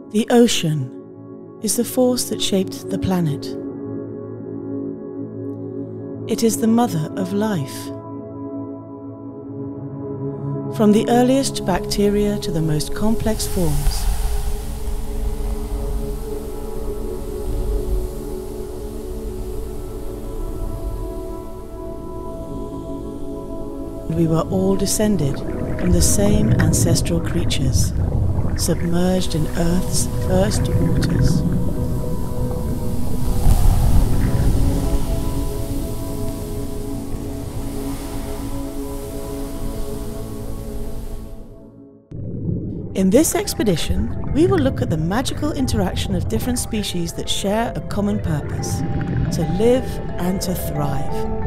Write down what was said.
The ocean is the force that shaped the planet. It is the mother of life. From the earliest bacteria to the most complex forms, we were all descended from the same ancestral creatures, submerged in Earth's first waters. In this expedition, we will look at the magical interaction of different species that share a common purpose: to live and to thrive.